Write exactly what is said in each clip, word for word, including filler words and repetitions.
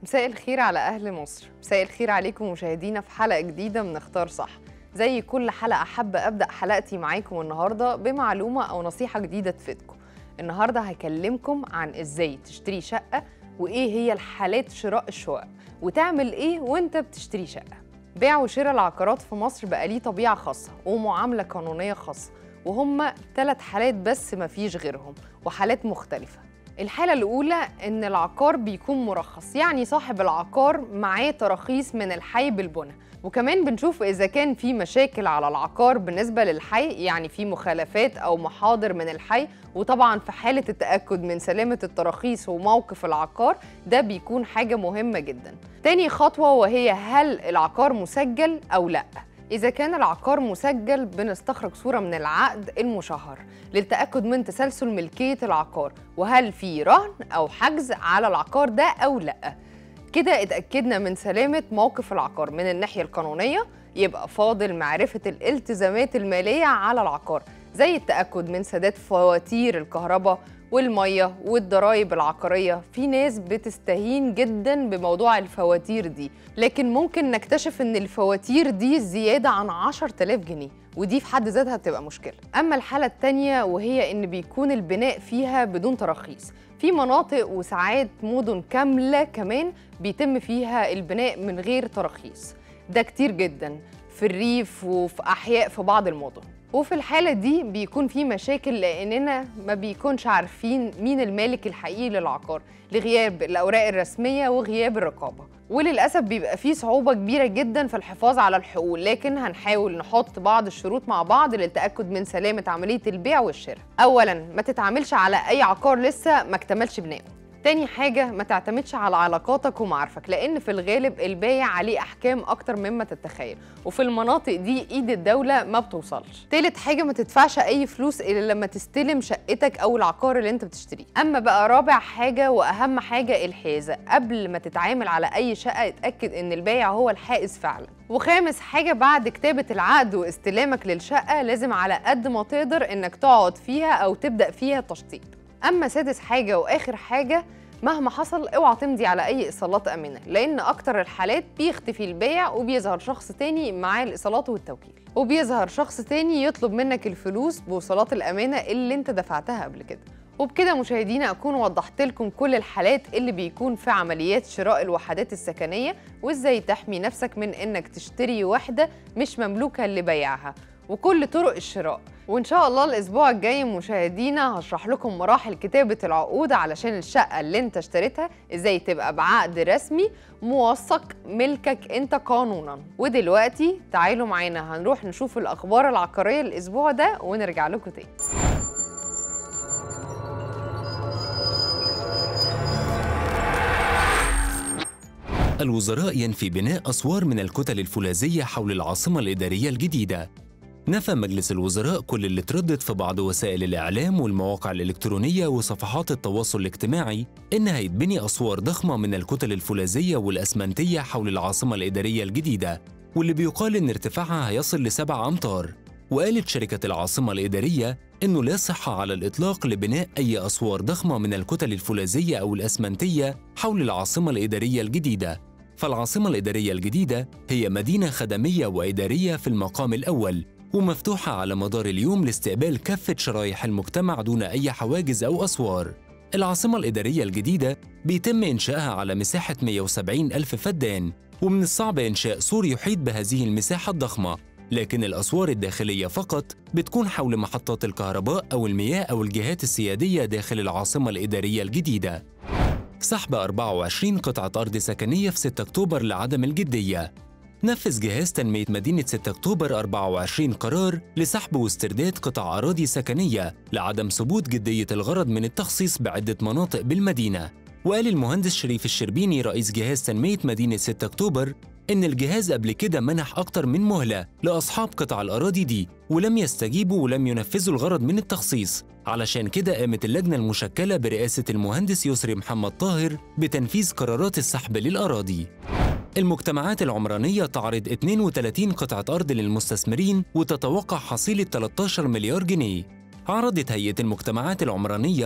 مساء الخير على أهل مصر، مساء الخير عليكم مشاهدينا في حلقة جديدة من اختار صح. زي كل حلقة حابة أبدأ حلقتي معاكم النهاردة بمعلومة أو نصيحة جديدة تفيدكم. النهاردة هكلمكم عن إزاي تشتري شقة وإيه هي الحالات شراء الشقق وتعمل إيه وإنت بتشتري شقة. بيع وشراء العقارات في مصر بقى ليه طبيعة خاصة ومعاملة قانونية خاصة، وهم ثلاث حالات بس مفيش غيرهم وحالات مختلفة. الحالة الأولى إن العقار بيكون مرخص، يعني صاحب العقار معاه تراخيص من الحي بالبنى، وكمان بنشوف إذا كان في مشاكل على العقار بالنسبة للحي، يعني في مخالفات أو محاضر من الحي، وطبعاً في حالة التأكد من سلامة التراخيص وموقف العقار ده بيكون حاجة مهمة جداً. تاني خطوة وهي هل العقار مسجل أو لأ؟ إذا كان العقار مسجل بنستخرج صورة من العقد المشهر للتأكد من تسلسل ملكية العقار وهل في رهن أو حجز على العقار ده أو لأ. كده اتأكدنا من سلامة موقف العقار من الناحية القانونية، يبقى فاضل معرفة الالتزامات المالية على العقار زي التأكد من سداد فواتير الكهرباء والمية والضرايب العقارية. في ناس بتستهين جدا بموضوع الفواتير دي، لكن ممكن نكتشف ان الفواتير دي زيادة عن عشرة آلاف جنيه، ودي في حد ذاتها بتبقى مشكلة. اما الحالة التانية وهي ان بيكون البناء فيها بدون تراخيص، في مناطق وساعات مدن كاملة كمان بيتم فيها البناء من غير تراخيص، ده كتير جدا في الريف وفي أحياء في بعض المدن. وفي الحالة دي بيكون في مشاكل لأننا ما بيكونش عارفين مين المالك الحقيقي للعقار لغياب الأوراق الرسمية وغياب الرقابة، وللأسف بيبقى فيه صعوبة كبيرة جدا في الحفاظ على الحقوق، لكن هنحاول نحط بعض الشروط مع بعض للتأكد من سلامة عملية البيع والشراء. أولا، ما تتعاملش على أي عقار لسه ما اكتملش بنائه. تاني حاجة، ما تعتمدش على علاقاتك ومعارفك، لأن في الغالب البايع عليه أحكام أكتر مما تتخيل، وفي المناطق دي إيد الدولة ما بتوصلش. تالت حاجة، ما تدفعش أي فلوس إلا لما تستلم شقتك أو العقار اللي أنت بتشتريه. أما بقى رابع حاجة وأهم حاجة، الحيازة. قبل ما تتعامل على أي شقة اتأكد إن البايع هو الحائز فعلا. وخامس حاجة، بعد كتابة العقد واستلامك للشقة لازم على قد ما تقدر إنك تقعد فيها أو تبدأ فيها تشطيب. أما سادس حاجة وآخر حاجة، مهما حصل اوعى تمضي على أي إيصالات آمنة، لأن أكتر الحالات بيختفي البائع وبيظهر شخص تاني معاه الإيصالات والتوكيل، وبيظهر شخص تاني يطلب منك الفلوس بوصلات الأمانة اللي أنت دفعتها قبل كده. وبكده مشاهدينا أكون وضحت لكم كل الحالات اللي بيكون في عمليات شراء الوحدات السكنية، وإزاي تحمي نفسك من إنك تشتري وحدة مش مملوكة لبيعها، وكل طرق الشراء. وإن شاء الله الأسبوع الجاي مشاهدينا هشرح لكم مراحل كتابة العقود علشان الشقة اللي انت اشتريتها ازاي تبقى بعقد رسمي موثق ملكك انت قانونا. ودلوقتي تعالوا معانا هنروح نشوف الأخبار العقارية الأسبوع ده ونرجع لكم تاني. الوزراء ينفي بناء أسوار من الكتل الفولاذية حول العاصمة الإدارية الجديدة. نفى مجلس الوزراء كل اللي تردد في بعض وسائل الإعلام والمواقع الإلكترونية وصفحات التواصل الاجتماعي إن هيتبني أسوار ضخمة من الكتل الفولاذية والأسمنتية حول العاصمة الإدارية الجديدة، واللي بيقال إن ارتفاعها هيصل لسبع أمتار. وقالت شركة العاصمة الإدارية إنه لا صحة على الإطلاق لبناء أي أسوار ضخمة من الكتل الفولاذية أو الأسمنتية حول العاصمة الإدارية الجديدة. فالعاصمة الإدارية الجديدة هي مدينة خدمية وإدارية في المقام الأول، ومفتوحة على مدار اليوم لاستقبال كافة شرايح المجتمع دون أي حواجز أو أسوار. العاصمة الإدارية الجديدة بيتم إنشائها على مساحة مئة وسبعين ألف فدان، ومن الصعب إنشاء سور يحيط بهذه المساحة الضخمة، لكن الأسوار الداخلية فقط بتكون حول محطات الكهرباء أو المياه أو الجهات السيادية داخل العاصمة الإدارية الجديدة. سحب أربعة وعشرين قطعة أرض سكنية في ستة أكتوبر لعدم الجدية. نفذ جهاز تنمية مدينة ستة أكتوبر أربعة وعشرين قرار لسحب واسترداد قطع أراضي سكنية لعدم ثبوت جدية الغرض من التخصيص بعدة مناطق بالمدينة. وقال المهندس شريف الشربيني رئيس جهاز تنمية مدينة ستة أكتوبر إن الجهاز قبل كده منح أكتر من مهلة لأصحاب قطع الأراضي دي ولم يستجيبوا ولم ينفذوا الغرض من التخصيص، علشان كده قامت اللجنة المشكلة برئاسة المهندس يسري محمد طاهر بتنفيذ قرارات السحب للأراضي. المجتمعات العمرانية تعرض اثنين وثلاثين قطعة أرض للمستثمرين وتتوقع حصيلة ثلاثة عشر مليار جنيه. عرضت هيئة المجتمعات العمرانية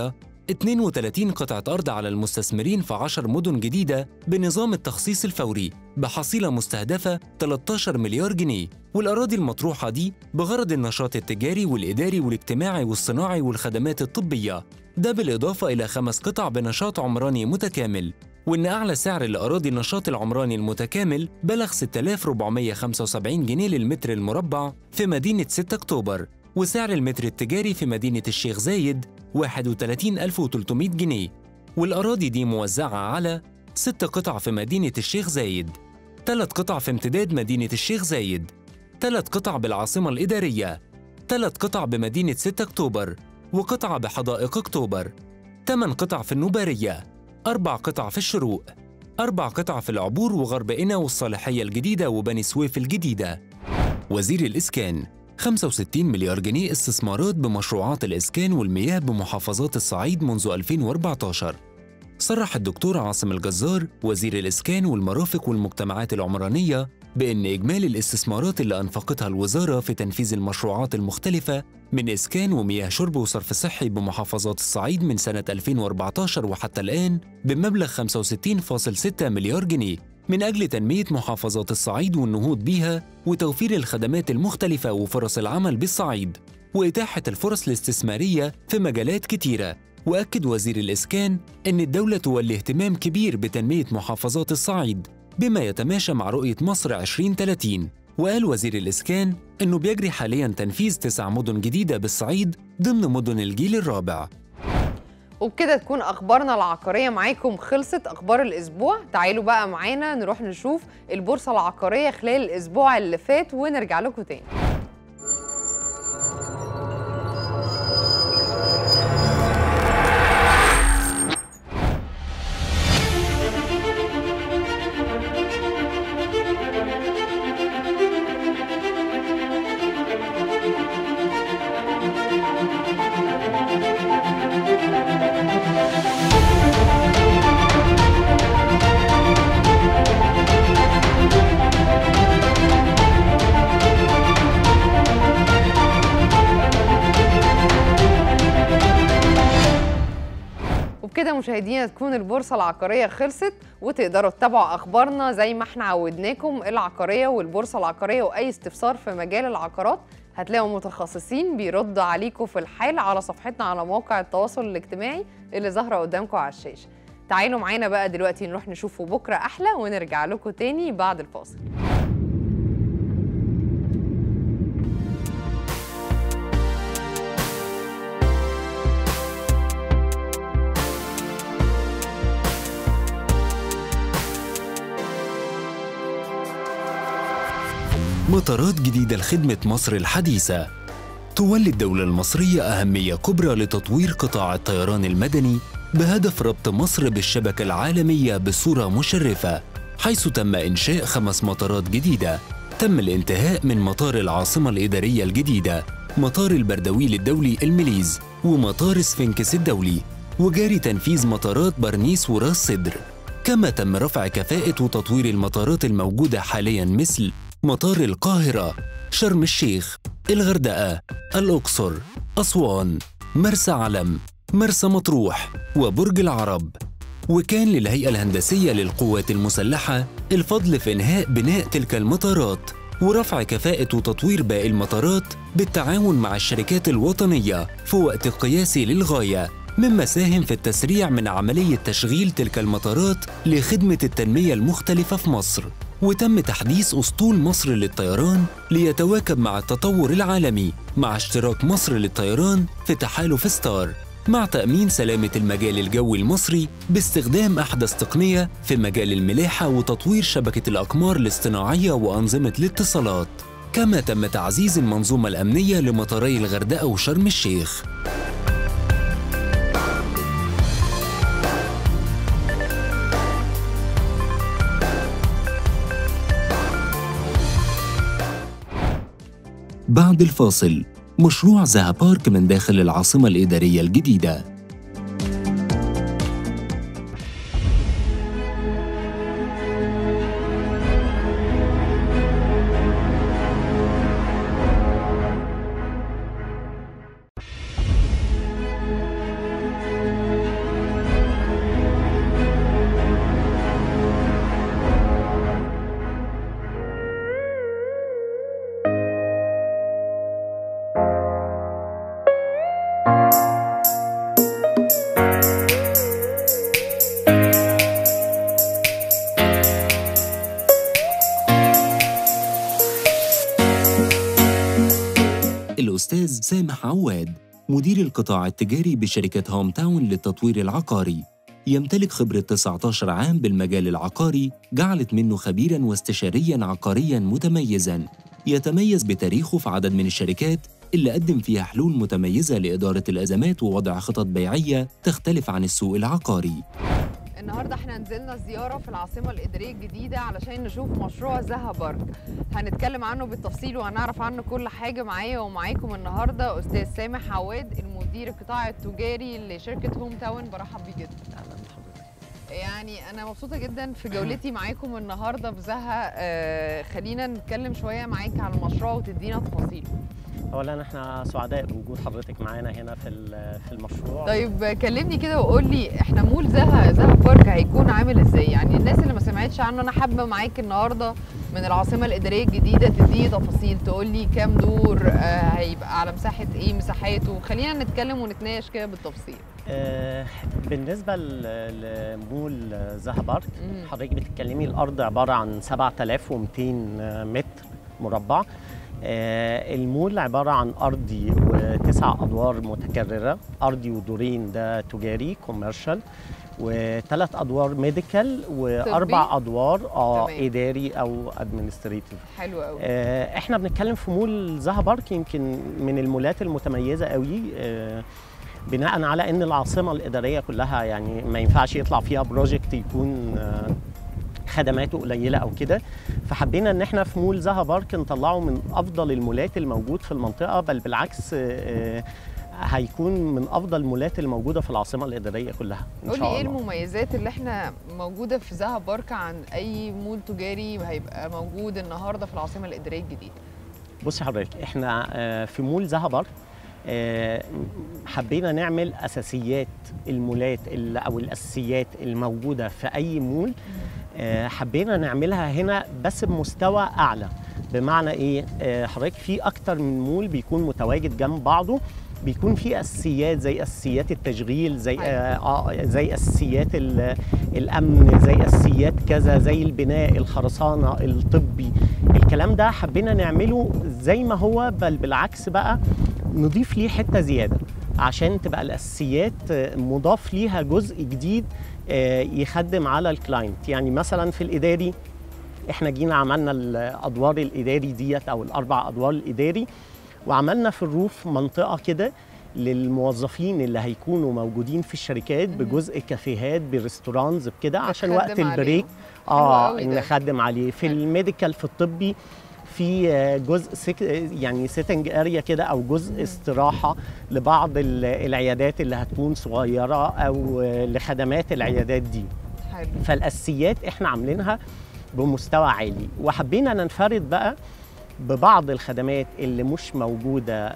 اثنين وثلاثين قطعة أرض على المستثمرين في عشر مدن جديدة بنظام التخصيص الفوري بحصيلة مستهدفة ثلاثة عشر مليار جنيه. والأراضي المطروحة دي بغرض النشاط التجاري والإداري والاجتماعي والصناعي والخدمات الطبية، ده بالإضافة إلى خمس قطع بنشاط عمراني متكامل. وإن أعلى سعر لأراضي النشاط العمراني المتكامل بلغ ستة آلاف وأربعمائة وخمسة وسبعين جنيه للمتر المربع في مدينة ستة أكتوبر، وسعر المتر التجاري في مدينة الشيخ زايد واحد وثلاثين ألف وثلاثمائة جنيه. والأراضي دي موزعة على ست قطع في مدينة الشيخ زايد، ثلاث قطع في امتداد مدينة الشيخ زايد، ثلاث قطع بالعاصمة الإدارية، ثلاث قطع بمدينة ستة أكتوبر، وقطعة بحدائق أكتوبر، ثمان قطع في النوبارية، أربع قطع في الشروق، أربع قطع في العبور وغرب قنا والصالحية الجديدة وبني سويف الجديدة. وزير الإسكان خمسة وستين مليار جنيه استثمارات بمشروعات الإسكان والمياه بمحافظات الصعيد منذ ألفين وأربعة عشر. صرح الدكتور عاصم الجزار وزير الإسكان والمرافق والمجتمعات العمرانية بأن إجمالي الاستثمارات اللي أنفقتها الوزارة في تنفيذ المشروعات المختلفة من إسكان ومياه شرب وصرف صحي بمحافظات الصعيد من سنة ألفين وأربعة عشر وحتى الآن بمبلغ خمسة وستين فاصلة ستة مليار جنيه من أجل تنمية محافظات الصعيد والنهوض بيها وتوفير الخدمات المختلفة وفرص العمل بالصعيد وإتاحة الفرص الاستثمارية في مجالات كتيرة. وأكد وزير الإسكان أن الدولة تولي اهتمام كبير بتنمية محافظات الصعيد بما يتماشى مع رؤية مصر عشرين ثلاثين. وقال وزير الإسكان أنه بيجري حالياً تنفيذ تسع مدن جديدة بالصعيد ضمن مدن الجيل الرابع. وبكده تكون أخبارنا العقارية معاكم خلصت. أخبار الأسبوع تعالوا بقى معانا نروح نشوف البورصة العقارية خلال الأسبوع اللي فات ونرجع لكم تاني. وبكده مشاهدينا تكون البورصة العقارية خلصت، وتقدروا تتابعوا أخبارنا زي ما احنا عودناكم العقارية والبورصة العقارية، وأي استفسار في مجال العقارات هتلاقوا متخصصين بيردوا عليكم في الحال على صفحتنا على مواقع التواصل الاجتماعي اللي ظاهرة قدامكم على الشاشة. تعالوا معانا بقى دلوقتي نروح نشوفه بكرة أحلى ونرجع لكم تاني بعد الفاصل. مطارات جديدة لخدمة مصر الحديثة. تولي الدولة المصرية أهمية كبرى لتطوير قطاع الطيران المدني بهدف ربط مصر بالشبكة العالمية بصورة مشرفة، حيث تم إنشاء خمس مطارات جديدة. تم الانتهاء من مطار العاصمة الإدارية الجديدة، مطار البردويل الدولي المليز، ومطار سفنكس الدولي، وجاري تنفيذ مطارات برنيس وراس سدر. كما تم رفع كفاءة وتطوير المطارات الموجودة حالياً مثل مطار القاهرة، شرم الشيخ، الغردقة، الأقصر، أسوان، مرسى علم، مرسى مطروح، وبرج العرب. وكان للهيئة الهندسية للقوات المسلحة الفضل في إنهاء بناء تلك المطارات ورفع كفاءة وتطوير باقي المطارات بالتعاون مع الشركات الوطنية في وقت قياسي للغاية، مما ساهم في التسريع من عملية تشغيل تلك المطارات لخدمة التنمية المختلفة في مصر. وتم تحديث أسطول مصر للطيران ليتواكب مع التطور العالمي مع اشتراك مصر للطيران في تحالف ستار، مع تأمين سلامة المجال الجوي المصري باستخدام أحدث تقنية في مجال الملاحة وتطوير شبكة الأقمار الاصطناعية وأنظمة الاتصالات. كما تم تعزيز المنظومة الأمنية لمطاري الغردقة وشرم الشيخ. بعد الفاصل، مشروع زها بارك من داخل العاصمة الإدارية الجديدة. الأستاذ سامح عواد، مدير القطاع التجاري بشركة هوم تاون للتطوير العقاري. يمتلك خبرة تسعة عشر عام بالمجال العقاري، جعلت منه خبيراً واستشارياً عقارياً متميزاً. يتميز بتاريخه في عدد من الشركات اللي قدم فيها حلول متميزة لإدارة الأزمات ووضع خطط بيعية تختلف عن السوق العقاري. النهارده احنا نزلنا زياره في العاصمه الاداريه الجديده علشان نشوف مشروع زها بارك. هنتكلم عنه بالتفصيل وهنعرف عنه كل حاجه. معايا ومعاكم النهارده استاذ سامح عواد، المدير القطاع التجاري لشركه هوم تاون. برحب بيه جدا. اهلا بحضرتك. يعني انا مبسوطه جدا في جولتي معاكم النهارده في زها. آه خلينا نتكلم شويه معاك عن المشروع وتدينا تفاصيله. اولا احنا سعداء بوجود حضرتك معانا هنا في في المشروع. طيب كلمني كده وقول لي احنا مول زها زها بارك هيكون عامل ازاي؟ يعني الناس اللي ما سمعتش عنه انا حابه معاك النهارده من العاصمه الاداريه الجديده تديني تفاصيل، تقول لي كام دور، آه هيبقى على مساحه ايه، مساحاته. خلينا نتكلم ونتناقش كده بالتفصيل. آه بالنسبه لمول زها بارك، حضرتك بتتكلمي الارض عباره عن سبعة آلاف ومئتين متر مربع. آه المول عبارة عن أرضي وتسع أدوار متكررة، أرضي ودورين ده تجاري كوميرشال، وثلاث أدوار ميديكال، وأربع طبي. أدوار آه إداري أو أدمنستريتيف. حلو قوي. آه إحنا بنتكلم في مول زها بارك يمكن من المولات المتميزة قوي، آه بناء على إن العاصمة الإدارية كلها يعني ما ينفعش يطلع فيها بروجكت يكون آه خدماته قليله او كده، فحبينا ان احنا في مول زها بارك نطلعه من افضل المولات الموجود في المنطقه، بل بالعكس هيكون من افضل المولات الموجوده في العاصمه الاداريه كلها ان شاء الله. قولي ايه المميزات اللي احنا موجوده في زها بارك عن اي مول تجاري هيبقى موجود النهارده في العاصمه الاداريه الجديده؟ بصي حضرتك، احنا في مول زها بارك حبينا نعمل اساسيات المولات او الاساسيات الموجوده في اي مول، حبينا نعملها هنا بس بمستوى اعلى. بمعنى ايه؟ حضرتك في اكتر من مول بيكون متواجد جنب بعضه، بيكون في اساسيات زي اساسيات التشغيل، زي اه زي اساسيات الامن، زي اساسيات كذا، زي البناء، الخرسانه، الطبي. الكلام ده حبينا نعمله زي ما هو، بل بالعكس بقى نضيف ليه حته زياده عشان تبقى الاساسيات مضاف ليها جزء جديد يخدم على الكلاينت. يعني مثلا في الاداري احنا جينا عملنا الادوار الاداري ديت او الاربع ادوار الاداري، وعملنا في الروف منطقه كده للموظفين اللي هيكونوا موجودين في الشركات بجزء كافيهات بريستورانز بكده عشان وقت البريك اه نخدم عليه. في الميديكال في الطبي في جزء سك... يعني سيتنج اريا كده او جزء استراحه لبعض العيادات اللي هتكون صغيره او لخدمات العيادات دي. حلو. فالاساسيات احنا عاملينها بمستوى عالي، وحبينا ننفرد بقى ببعض الخدمات اللي مش موجوده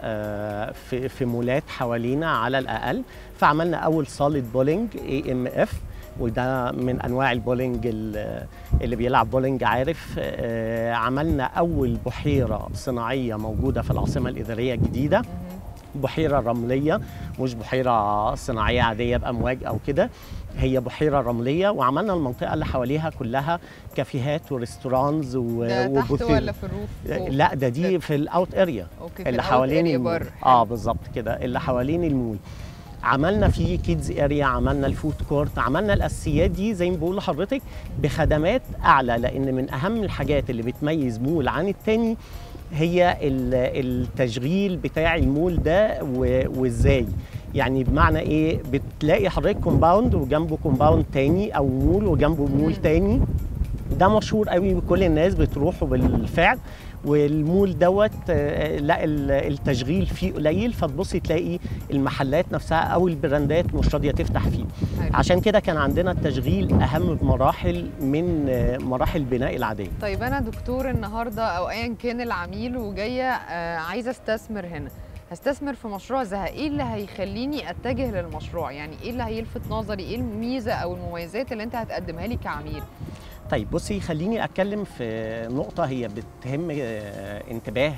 في في مولات حوالينا على الاقل. فعملنا اول صاله بولينج اي ام اف، وده من انواع البولينج اللي بيلعب بولينج عارف. عملنا اول بحيره صناعيه موجوده في العاصمه الاداريه الجديده، بحيره رمليه مش بحيره صناعيه عاديه بامواج او كده، هي بحيره رمليه. وعملنا المنطقه اللي حواليها كلها كافيهات وريستورانز وبوثين. تحت ولا في الروف؟ لا ده دي في الاوت اريا اللي حوالين المول. اه بالظبط كده اللي حوالين المول. عملنا فيه كيدز اريا، عملنا الفود كورت، عملنا الاساسيات دي زي ما بقول لحضرتك بخدمات اعلى، لان من اهم الحاجات اللي بتميز مول عن التاني هي التشغيل بتاع المول ده وازاي. يعني بمعنى ايه؟ بتلاقي حضرتك كومباوند وجنبه كومباوند تاني او مول وجنبه مول تاني، ده مشهور قوي وكل الناس بتروحوا بالفعل. والمول دوت لا التشغيل فيه قليل، فتبصي تلاقي المحلات نفسها او البراندات مش راضيه تفتح فيه. عشان كده كان عندنا التشغيل اهم بمراحل من مراحل البناء العاديه. طيب انا دكتور النهارده او ايا كان العميل وجايه عايزه استثمر هنا، هستثمر في مشروع زها، ايه اللي هيخليني اتجه للمشروع؟ يعني ايه اللي هيلفت نظري؟ ايه الميزه او المميزات اللي انت هتقدمها لي كعميل؟ طيب بصي خليني اتكلم في نقطه هي بتهم انتباه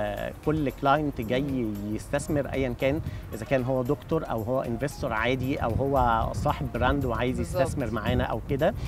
كل كلاينت جاي يستثمر ايا كان، اذا كان هو دكتور او هو انفستور عادي او هو صاحب براند وعايز يستثمر معانا او كده.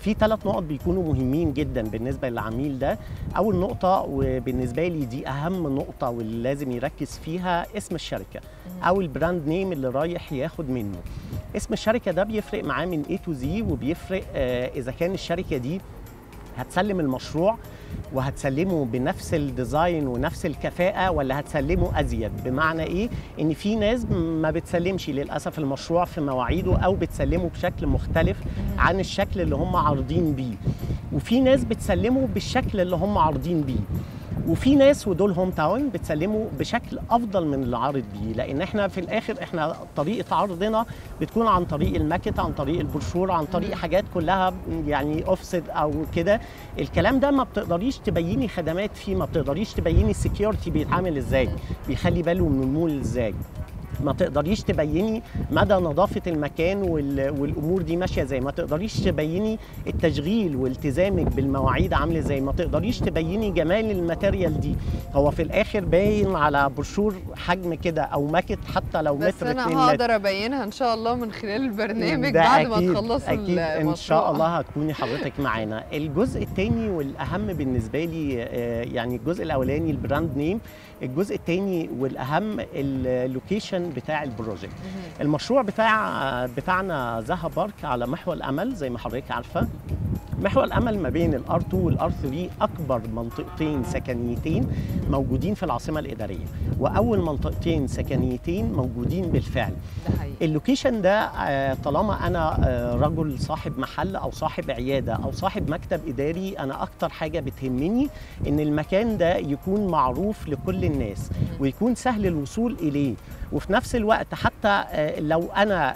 في ثلاث نقط بيكونوا مهمين جدا بالنسبه للعميل ده. اول نقطه وبالنسبه لي دي اهم نقطه واللي لازم يركز فيها اسم الشركه او البراند نيم اللي رايح ياخد منه. اسم الشركه ده بيفرق معاه من A to Z، وبيفرق آه اذا كان الشركه دي هتسلم المشروع وهتسلمه بنفس الديزاين ونفس الكفاءة ولا هتسلمه أزيد. بمعنى إيه؟ إن في ناس ما بتسلمش للأسف المشروع في مواعيده أو بتسلمه بشكل مختلف عن الشكل اللي هم عارضين بيه، وفي ناس بتسلمه بالشكل اللي هم عارضين بيه، وفي ناس ودول هوم تاون بتسلموا بشكل افضل من اللي عارض بيه. لان احنا في الاخر احنا طريقه عرضنا بتكون عن طريق الماكت، عن طريق البروشور، عن طريق حاجات كلها يعني اوفست او كده. الكلام ده ما بتقدريش تبيني خدمات فيه، ما بتقدريش تبيني السكيورتي بيتعامل ازاي، بيخلي باله من المول ازاي، ما تقدريش تبيني مدى نظافة المكان والأمور دي ماشية زي، ما تقدريش تبيني التشغيل والتزامك بالمواعيد عاملة زي، ما تقدريش تبيني جمال الماتيريال دي. هو في الآخر باين على بروشور حجم كده أو ماكت حتى لو متر بس أنا هقدر أبينها إن شاء الله من خلال البرنامج بعد ما تخلصوا أكيد إن شاء الله هتكوني حضرتك معانا. الجزء الثاني والأهم بالنسبة لي يعني الجزء الأولاني البراند نيم، الجزء الثاني والأهم اللوكيشن بتاع البروجكت. المشروع بتاع بتاعنا زها بارك على محور الامل زي ما حضرتك عارفه. محور الامل ما بين الار اتنين والار تلاتة اكبر منطقتين سكنيتين موجودين في العاصمه الاداريه، واول منطقتين سكنيتين موجودين بالفعل. ده حقيقي. اللوكيشن ده طالما انا رجل صاحب محل او صاحب عياده او صاحب مكتب اداري، انا اكتر حاجه بتهمني ان المكان ده يكون معروف لكل الناس ويكون سهل الوصول اليه، وفي نفس الوقت حتى لو انا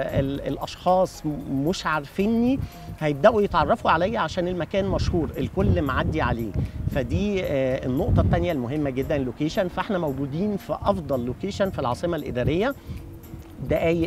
الاشخاص مش عارفيني هيبداوا يتعرفوا عليا عشان المكان مشهور الكل معدي عليه. فدي النقطه الثانيه المهمه جدا اللوكيشن. فاحنا موجودين في افضل لوكيشن في العاصمه الاداريه، دقايق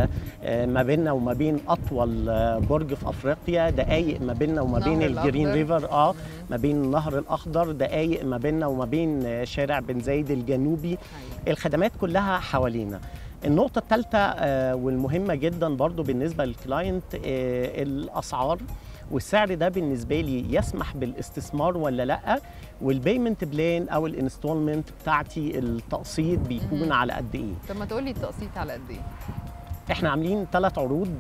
ما بيننا وما بين اطول برج في افريقيا، دقايق ما بيننا وما بين الجرين ريفر، اه ما بين النهر الاخضر، دقايق ما بيننا وما بين شارع بن زايد الجنوبي. الخدمات كلها حوالينا. النقطة الثالثة والمهمة جدا برضو بالنسبة للكلاينت الأسعار، والسعر ده بالنسبة لي يسمح بالاستثمار ولا لأ، والبيمنت بلان أو الانستولمنت بتاعتي التقسيط بيكون على قد إيه. طب ما تقولي التقسيط على قد إيه؟ احنا عاملين ثلاث عروض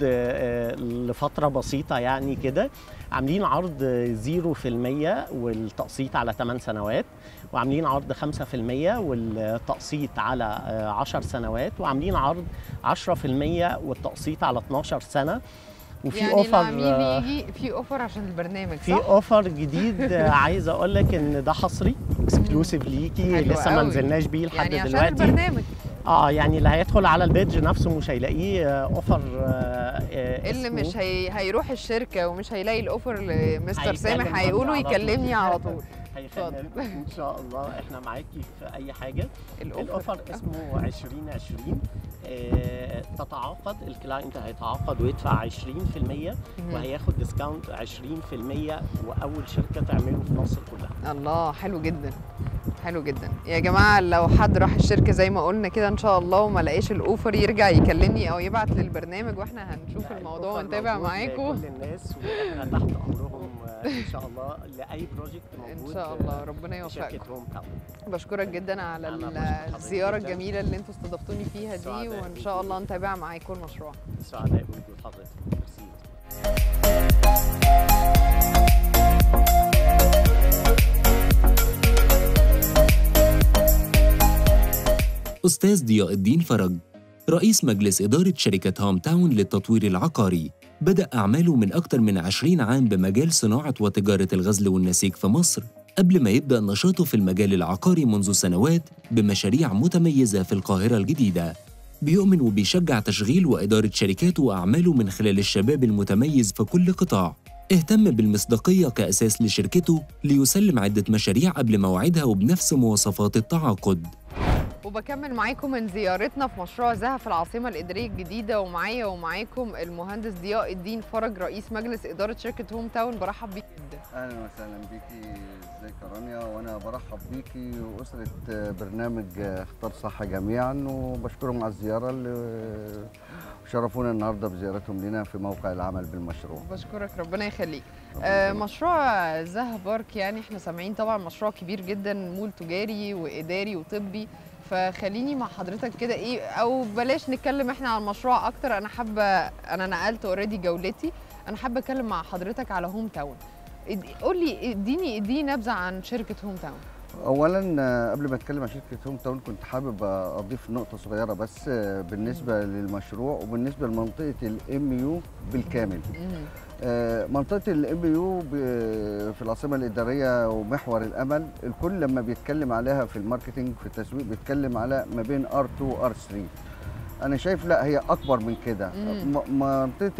لفترة بسيطة يعني كده. عاملين عرض زيرو في المية والتقسيط على ثمان سنوات، وعاملين عرض خمسة في المية والتقسيط على عشر سنوات، وعاملين عرض عشرة في المية والتقسيط على اتناشر سنة. وفي يعني اوفر العميل يجي في اوفر عشان البرنامج صح؟ في اوفر جديد عايز اقول لك ان ده حصري اكسكلوسيف ليكي لسه ما نزلناش بيه لحد يعني دلوقتي. عشان البرنامج اه يعني اللي هيدخل على البيدج نفسه مش هيلاقيه اوفر آه اللي مش هي... هيروح الشركه ومش هيلاقي الاوفر اللي مستر سامح هيقولوا يكلمني على طول. هيكلمك ان شاء الله. احنا معاكي في اي حاجه. الأوفر, الأوفر اسمه عشرين عشرين. آه تتعاقد الكلاينت هيتعاقد ويدفع عشرين في المية وهياخد ديسكاونت عشرين في المية واول شركه تعمله في مصر كلها. الله حلو جدا حلو جدا يا جماعه. لو حد راح الشركه زي ما قلنا كده ان شاء الله وما لقاش الاوفر يرجع يكلمني او يبعت للبرنامج واحنا هنشوف الموضوع ونتابع معاكم. كل الناس واحنا تحت امرهم ان شاء الله لاي بروجكت موجود ان شاء الله. ربنا يوفقكم. بشكرك جدا على الزياره الجميله اللي انتوا استضفتوني فيها دي، وان شاء الله نتابع معاكم المشروع. سعداء بوجود حضرتك. ميرسي. أستاذ ضياء الدين فرج، رئيس مجلس إدارة شركة هوم تاون للتطوير العقاري، بدأ أعماله من أكثر من عشرين عام بمجال صناعة وتجارة الغزل والنسيج في مصر، قبل ما يبدأ نشاطه في المجال العقاري منذ سنوات بمشاريع متميزة في القاهرة الجديدة. بيؤمن وبيشجع تشغيل وإدارة شركاته وأعماله من خلال الشباب المتميز في كل قطاع. اهتم بالمصداقية كأساس لشركته ليسلم عدة مشاريع قبل موعدها وبنفس مواصفات التعاقد. وبكمل معاكم من زيارتنا في مشروع زها في العاصمة الإدارية الجديدة، ومعايا ومعاكم المهندس ضياء الدين فرج رئيس مجلس إدارة شركة هوم تاون. برحب بيك جدا. أهلا وسهلا بيكي، ازيك يا رانيا؟ وأنا برحب بيكي وأسرة برنامج اختار صح جميعا، وبشكرهم على الزيارة اللي شرفونا النهارده بزيارتهم لنا في موقع العمل بالمشروع. بشكرك، ربنا يخليك. آه مشروع زها بارك، يعني احنا سامعين طبعا مشروع كبير جدا، مول تجاري وإداري وطبي، فخليني مع حضرتك كده ايه، او بلاش نتكلم احنا عن المشروع اكتر. انا حابه، انا نقلت اوريدي جولتي، انا حابه اتكلم مع حضرتك على هوم تاون. قول لي، اديني اديني نبذه عن شركه هوم تاون. اولا قبل ما اتكلم عن شركه هوم تاون كنت حابب اضيف نقطه صغيره بس بالنسبه للمشروع وبالنسبه لمنطقه الام يو بالكامل. منطقه الام يو في العاصمه الاداريه ومحور الامل، الكل لما بيتكلم عليها في الماركتنج في التسويق بيتكلم على ما بين ار اتنين وار تلاتة. انا شايف لا، هي اكبر من كده. منطقه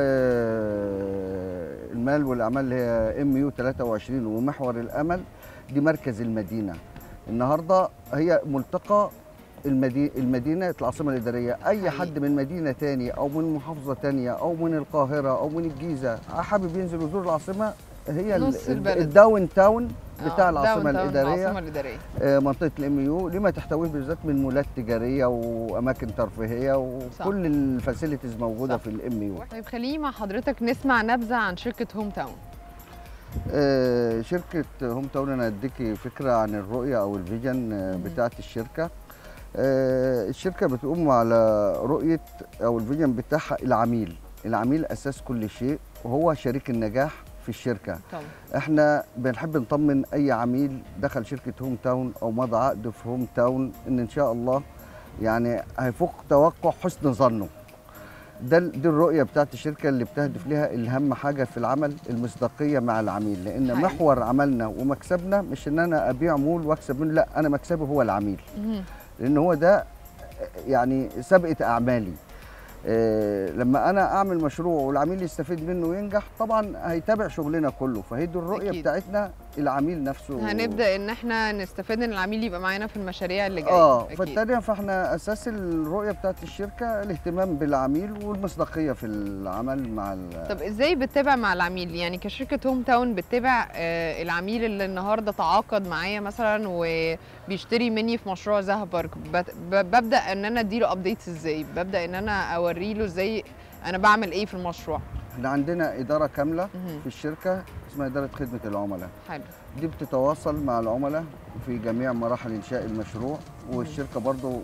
المال والاعمال اللي هي ام يو تلاتة وعشرين ومحور الامل دي مركز المدينه. النهارده هي ملتقى المدينه المدينه العاصمه الاداريه. اي حد من مدينه ثانيه او من محافظه ثانيه او من القاهره او من الجيزه حابب ينزل يزور العاصمه، هي نص البلد، الداون تاون بتاع آه العاصمه الاداريه. العاصمه الاداريه آه منطقه الام يو لما تحتويه بالذات من مولات تجاريه واماكن ترفيهيه وكل الفاسيلتيز موجوده صح في الام يو. طيب خليني مع حضرتك نسمع نبذه عن شركه هوم تاون. آه شركه هوم تاون انا اديكي فكره عن الرؤيه او الفيجن آه بتاعه الشركه. آه الشركه بتقوم على رؤيه او الفيجن بتاعها العميل. العميل اساس كل شيء وهو شريك النجاح في الشركه. طبعا. احنا بنحب نطمن اي عميل دخل شركه هوم تاون او مضى عقد في هوم تاون ان ان شاء الله يعني هيفوق توقع حسن ظنه. ده دي الرؤيه بتاعت الشركه اللي بتهدف لها الاهم حاجه في العمل، المصداقيه مع العميل، لان حقيقي. محور عملنا ومكسبنا مش ان انا ابيع مول واكسب منه، لا، انا مكسبي هو العميل. لان هو ده يعني سابقه اعمالي. إيه لما انا اعمل مشروع والعميل يستفيد منه وينجح طبعا هيتابع شغلنا كله، فهي دي الرؤيه أكيد. بتاعتنا العميل نفسه. هنبدا ان احنا نستفيد ان العميل يبقى معانا في المشاريع اللي جايه. اه فالتانية فاحنا اساس الرؤيه بتاعت الشركه الاهتمام بالعميل والمصداقيه في العمل مع ال... طب ازاي بتتابع مع العميل؟ يعني كشركه هوم تاون بتتابع آه العميل اللي النهارده تعاقد معايا مثلا وبيشتري مني في مشروع زها بارك، ببدا ان انا اديله ابديتس ازاي؟ ببدا ان انا اوري له ازاي انا بعمل ايه في المشروع. احنا عندنا اداره كامله في الشركه اسمها اداره خدمه العملاء. حلو. دي بتتواصل مع العملاء في جميع مراحل انشاء المشروع، والشركه برضو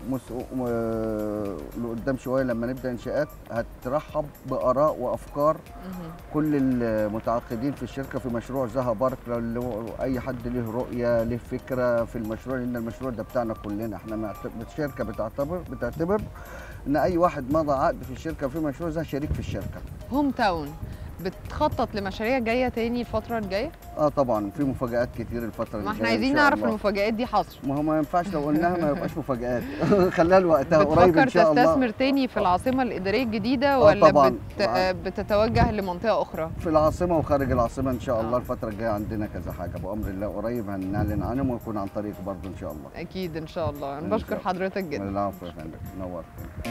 لقدام شويه لما نبدا انشاءات هترحب باراء وافكار كل المتعاقدين في الشركه في مشروع زها بارك. لو اي حد له رؤيه له فكره في المشروع، لان المشروع ده بتاعنا كلنا. احنا الشركه بتعتبر بتعتبر ان اي واحد مضى عقد في الشركه في مشروع زها شريك في الشركه. هوم تاون بتخطط لمشاريع جايه تاني الفتره الجايه؟ اه طبعا في مفاجآت كتير الفتره الجايه. ما احنا عايزين نعرف المفاجآت دي حصر. ما هو ما ينفعش لو قلناها ما يبقاش مفاجآت. خليها لوقتها قريب ان شاء الله. بتفكر تستثمر تاني في العاصمه الاداريه الجديده ولا طبعًا. بت... بتتوجه لمنطقه اخرى؟ في العاصمه وخارج العاصمه ان شاء الله. آه. الفتره الجايه عندنا كذا حاجه بامر الله قريب هنعلن عنهم ويكون عن طريق برضه ان شاء الله. اكيد ان شاء الله. انا بشكر حضرتك جدا. العفو يا فندم، نورت.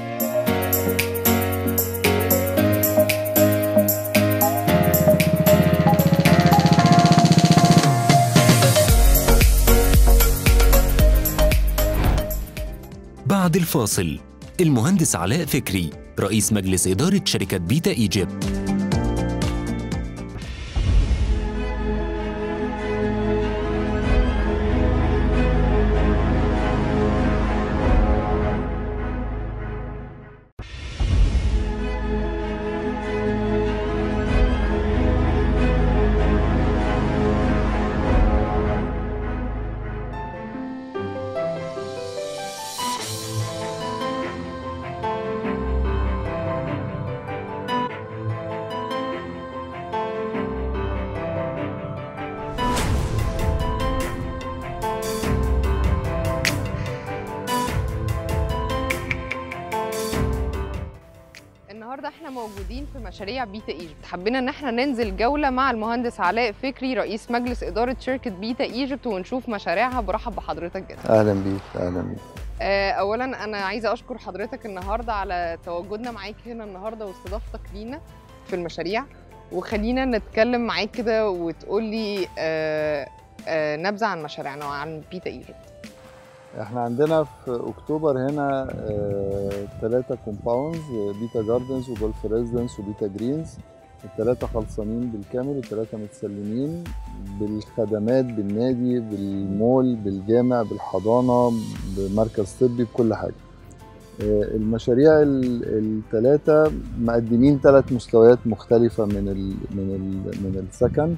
بعد الفاصل المهندس علاء فكري رئيس مجلس إدارة شركة بيتا إيجيبت. النهارده احنا موجودين في مشاريع بيتا ايجيبت، حبينا ان احنا ننزل جوله مع المهندس علاء فكري رئيس مجلس اداره شركه بيتا ايجيبت ونشوف مشاريعها. برحب بحضرتك جدا. اهلا بيك. اهلا بيك. آه، اولا انا عايزه اشكر حضرتك النهارده على تواجدنا معاك هنا النهارده واستضافتك لينا في المشاريع، وخلينا نتكلم معاك كده وتقول لي آه، آه، نبذه عن مشاريعنا وعن بيتا ايجيبت. احنا عندنا في اكتوبر هنا ثلاثة كومباوندز، بيتا جاردنز وجولف ريزيدنس وبيتا جرينز. الثلاثة خلصانين بالكامل، الثلاثة متسلمين بالخدمات، بالنادي، بالمول، بالجامع، بالحضانة، بمركز طبي، بكل حاجة. المشاريع الثلاثة مقدمين ثلاث مستويات مختلفة من ال من ال من السكن.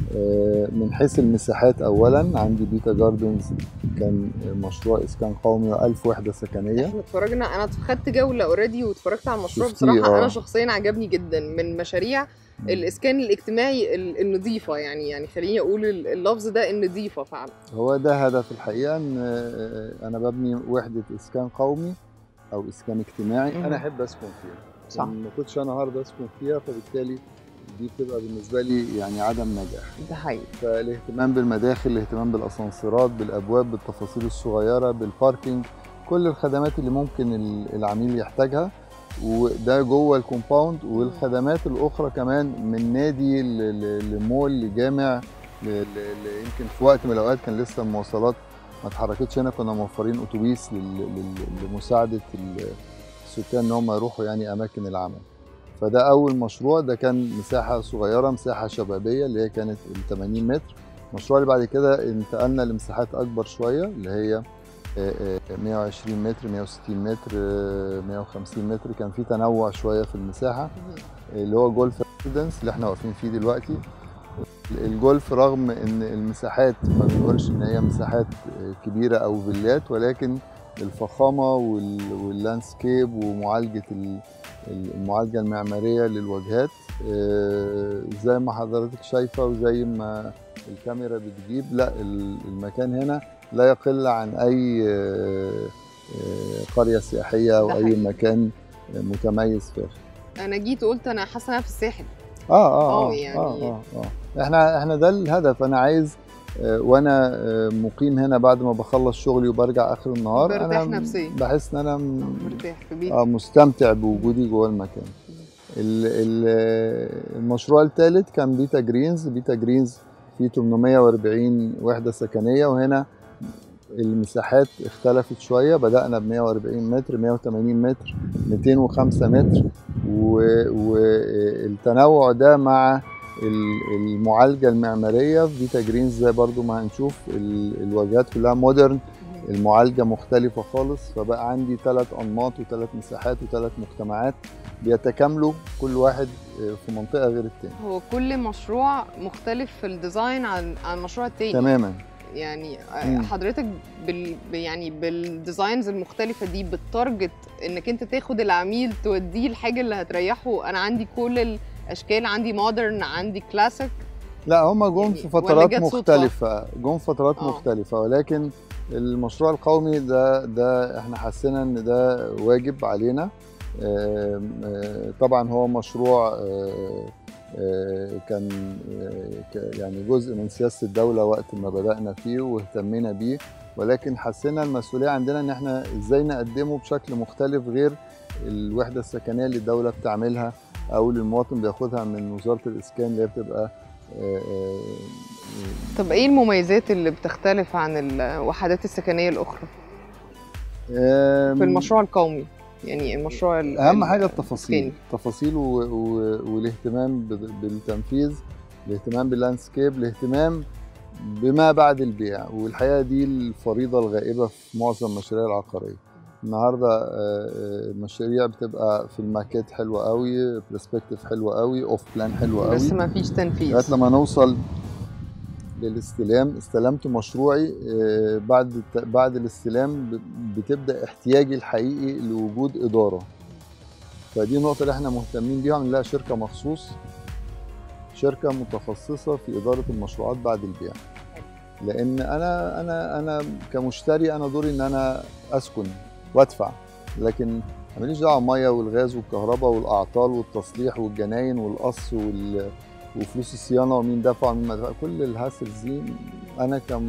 من حيث المساحات اولا عندي بيتا جاردنز كان مشروع اسكان قومي وألف وحده سكنيه. احنا اتفرجنا، انا خدت جوله اوريدي واتفرجت على المشروع، بصراحه آه. انا شخصيا عجبني جدا، من مشاريع الاسكان الاجتماعي النظيفه، يعني يعني خليني اقول اللفظ ده، النظيفه فعلا. هو ده هدف الحقيقه، ان انا ببني وحده اسكان قومي او اسكان اجتماعي مم. انا احب اسكن فيها، صح. ما كنتش انا هارد اسكن فيها، فبالتالي دي بتبقى بالنسبه لي يعني عدم نجاح. ده حقيقي. فالاهتمام بالمداخل، الاهتمام بالاسانسيرات، بالابواب، بالتفاصيل الصغيره، بالباركينج، كل الخدمات اللي ممكن العميل يحتاجها، وده جوه الكومباوند. والخدمات الاخرى كمان من نادي لمول لجامع، يمكن في وقت من الاوقات كان لسه المواصلات ما اتحركتش هنا، كنا موفرين اتوبيس لمساعده السكان ان هم يروحوا يعني اماكن العمل. فده اول مشروع، ده كان مساحه صغيره، مساحه شبابيه اللي هي كانت ال ثمانين متر. المشروع اللي بعد كده انتقلنا لمساحات اكبر شويه، اللي هي مئة وعشرين متر، مئة وستين متر، مئة وخمسين متر، كان في تنوع شويه في المساحه، اللي هو جولف ريزيدنس اللي احنا واقفين فيه دلوقتي. الجولف رغم ان المساحات ما بنقولش ان هي مساحات كبيره او فيلات، ولكن الفخامه واللاندسكيب ومعالجه المعالجه المعماريه للواجهات زي ما حضرتك شايفه وزي ما الكاميرا بتجيب، لا المكان هنا لا يقل عن اي قريه سياحيه او اي مكان متميز فاخر. انا جيت قلت انا حاسه انا في الساحل. اه اه اه يعني اه اه, آه. احنا احنا ده الهدف. انا عايز وانا مقيم هنا بعد ما بخلص شغلي وبرجع اخر النهار برتاح انا نفسيا، بحس ان انا مرتاح في بيتي، اه مستمتع بوجودي جوه المكان. المشروع الثالث كان بيتا جرينز. بيتا جرينز فيه ثمانمئة وأربعين وحده سكنيه، وهنا المساحات اختلفت شويه، بدانا ب مئة وأربعين متر، مئة وثمانين متر، مئتين وخمسة متر، والتنوع ده مع المعالجه المعماريه في بيتا جرينز زي برضو ما هنشوف الواجهات كلها مودرن، المعالجه مختلفه خالص. فبقى عندي ثلاث انماط وثلاث مساحات وثلاث مجتمعات بيتكاملوا، كل واحد في منطقه غير الثاني. هو كل مشروع مختلف في الديزاين عن عن المشروع الثاني تماما. يعني مم. حضرتك بال يعني بالديزاينز المختلفه دي بتارجت انك انت تاخد العميل توديه الحاجه اللي هتريحه. انا عندي كل الاشكال، عندي مودرن، عندي كلاسيك. لا هم جم يعني في فترات مختلفه، جم في فترات أوه. مختلفه، ولكن المشروع القومي ده ده احنا حسينا ان ده واجب علينا. طبعا هو مشروع كان يعني جزء من سياسة الدولة وقت ما بدأنا فيه واهتمينا بيه، ولكن حسينا المسؤولية عندنا ان احنا ازاي نقدمه بشكل مختلف غير الوحدة السكنية اللي الدولة بتعملها او اللي المواطن بياخدها من وزارة الاسكان اللي هي بتبقى. طب ايه المميزات اللي بتختلف عن الوحدات السكنية الاخرى في المشروع القومي؟ يعني المشروع اهم حاجه التفاصيل، التفاصيل والاهتمام بالتنفيذ، الاهتمام باللاندسكيب، الاهتمام بما بعد البيع. والحقيقه دي الفريضه الغائبه في معظم المشاريع العقاريه. النهارده المشاريع بتبقى في الماكيت حلوه قوي، برسبكتيف حلوه قوي، اوف بلان حلوه قوي، بس ما فيش تنفيذ. لغايه لما نوصل للاستلام. استلمت مشروعي، بعد بعد الاستلام بتبدا احتياجي الحقيقي لوجود اداره. فدي النقطه اللي احنا مهتمين بيها، نلاقي شركه مخصوص، شركه متخصصه في اداره المشروعات بعد البيع. لان انا انا انا كمشتري انا دوري ان انا اسكن وادفع، لكن ماليش دعوه بالميه والغاز والكهرباء والاعطال والتصليح والجناين والقص وال وفلوس الصيانه ومين دفع ومين ما دفع، كل الهاسلز دي انا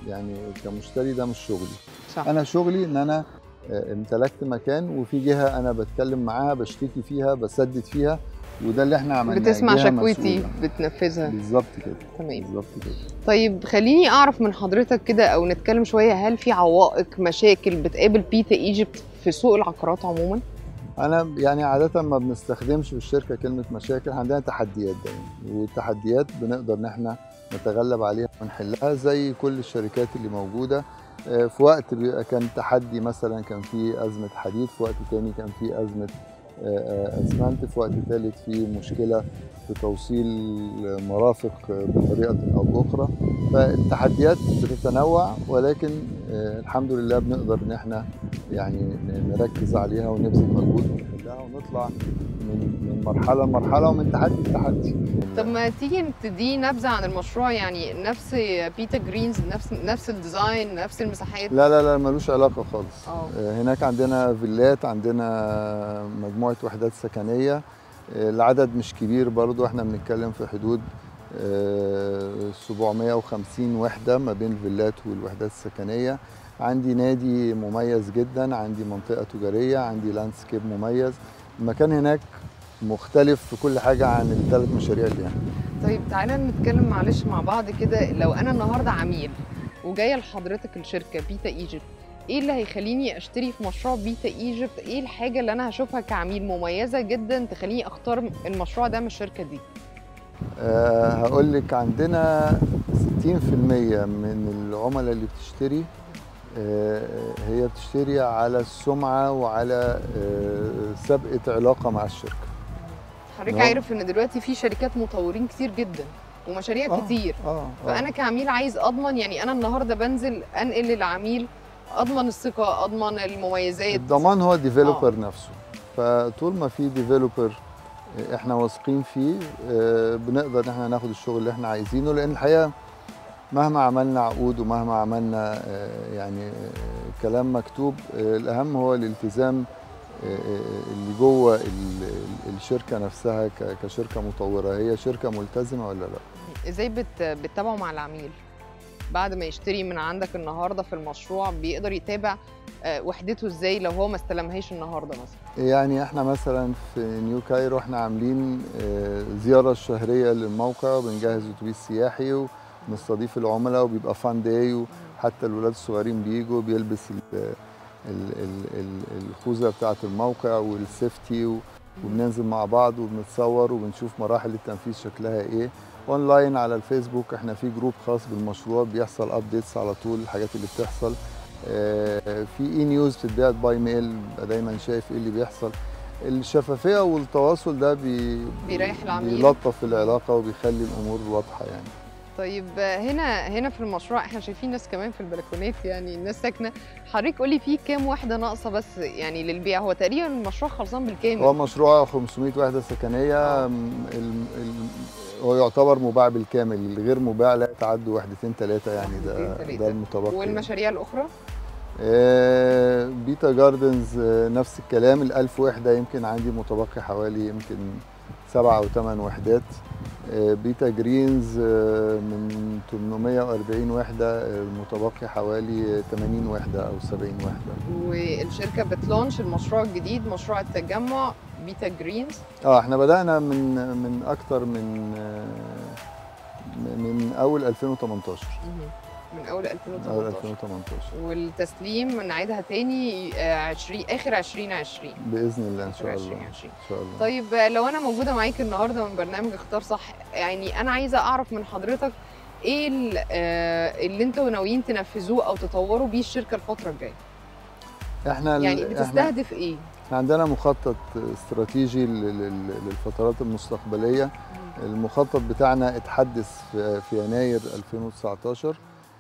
يعني كمشتري ده مش شغلي. صح. انا شغلي ان انا امتلكت مكان وفي جهه انا بتكلم معاها بشتكي فيها بسدد فيها، وده اللي احنا عملناه. بتسمع شكوتي بتنفذها. بالظبط كده. تمام. بالظبط كده. طيب خليني اعرف من حضرتك كده او نتكلم شويه، هل في عوائق مشاكل بتقابل بيتا ايجيبت في سوق العقارات عموما؟ انا يعني عاده ما بنستخدمش في الشركه كلمه مشاكل، عندنا تحديات دايما، والتحديات بنقدر ان احنا نتغلب عليها ونحلها زي كل الشركات اللي موجوده. في وقت كان تحدي مثلا كان في ازمه حديد، في وقت تاني كان في ازمه اسمنت، في وقت ثالث في مشكله في توصيل مرافق بطريقه او باخرى. فالتحديات بتتنوع، ولكن الحمد لله بنقدر ان احنا يعني نركز عليها ونبذل مجهود ونحلها ونطلع من من مرحله لمرحله ومن تحدي لتحدي. طب ما تيجي تدي نبذه عن المشروع، يعني نفس بيتا جرينز، نفس نفس الديزاين، نفس المساحات؟ لا لا لا ملوش علاقه خالص. أوه. هناك عندنا فيلات، عندنا مجموعه وحدات سكنيه، العدد مش كبير برضو، احنا بنتكلم في حدود سبعمائة وخمسين وحده ما بين الفيلات والوحدات السكنيه. عندي نادي مميز جدا، عندي منطقه تجاريه، عندي لاندسكيب مميز. المكان هناك مختلف في كل حاجه عن الثلاث مشاريع اللي هنا. طيب تعالى نتكلم معلش مع بعض كده، لو انا النهارده عميل وجايه لحضرتك الشركه بيتا ايجيبت، ايه اللي هيخليني اشتري في مشروع بيتا ايجيبت؟ ايه الحاجه اللي انا هشوفها كعميل مميزه جدا تخليني اختار المشروع ده من الشركه دي؟ أه هقول لك، عندنا ستين في المية من العملاء اللي بتشتري أه هي بتشتري على السمعه وعلى أه سابقه علاقه مع الشركه. حضرتك عارف ان دلوقتي في شركات مطورين كتير جدا ومشاريع آه كتير. آه آه فانا كعميل عايز اضمن، يعني انا النهارده بنزل انقل للعميل، اضمن الثقه، اضمن المميزات. الضمان هو الديفيلوبر آه. نفسه. فطول ما في ديفيلوبر احنا واثقين فيه بنقدر ان احنا ناخد الشغل اللي احنا عايزينه، لان الحقيقه مهما عملنا عقود ومهما عملنا يعني كلام مكتوب، الاهم هو الالتزام اللي جوه الشركه نفسها كشركه مطوره. هي شركه ملتزمه ولا لا؟ ازاي بتتابعوا مع العميل بعد ما يشتري من عندك النهارده في المشروع؟ بيقدر يتابع وحدته ازاي لو هو ما استلمهاش النهارده مثلا؟ يعني احنا مثلا في نيو كايرو احنا عاملين زياره شهريه للموقع، وبنجهز اتوبيس سياحي ونستضيف العملاء، وبيبقى فان داي، وحتى الولاد الصغيرين بيجوا بيلبس الخوذه بتاعه الموقع والسيفتي، وبننزل مع بعض وبنتصور وبنشوف مراحل التنفيذ شكلها ايه. اونلاين على الفيسبوك احنا في جروب خاص بالمشروع بيحصل ابديتس على طول الحاجات اللي بتحصل. في اي نيوز بتتبعت باي ميل، بقى دايما شايف ايه اللي بيحصل. الشفافيه والتواصل ده بي بيريح العميل، بيلطف العلاقه وبيخلي الامور واضحه يعني. طيب هنا هنا في المشروع احنا شايفين ناس كمان في البلكونات، يعني الناس ساكنه. حضرتك قولي في كام وحده ناقصه بس يعني للبيع؟ هو تقريبا المشروع خلصان بالكامل. هو مشروع خمسمائة وحده سكنيه. هو يعتبر مباع بالكامل، الغير مباع لا يتعدوا وحدتين ثلاثه يعني. ده ده المتبقي. والمشاريع الاخرى؟ آه بيتا جاردنز آه نفس الكلام، الألف وحده يمكن عندي متبقي حوالي يمكن سبعة أو ثمان وحدات. آه بيتا جرينز آه من ثمانمائة وأربعين وحده، المتبقي حوالي ثمانين وحده أو سبعين وحده. والشركه بتلونش المشروع الجديد، مشروع التجمع بيتا جرينز. اه احنا بدأنا من من أكتر من آه من أول ألفين وثمانية عشر. من اول ألفين وثمانية عشر. اول ألفين وثمانية عشر. والتسليم نعيدها تاني عشرين اخر ألفين وعشرين باذن الله ان شاء الله. ان شاء الله. طيب لو انا موجوده معاك النهارده من برنامج اختار صح، يعني انا عايزه اعرف من حضرتك ايه اللي انتوا ناويين تنفذوه او تطوروا بيه الشركه الفتره الجايه؟ احنا يعني بتستهدف احنا ايه؟ احنا عندنا مخطط استراتيجي للفترات المستقبليه. المخطط بتاعنا اتحدث في يناير ألفين وتسعة عشر.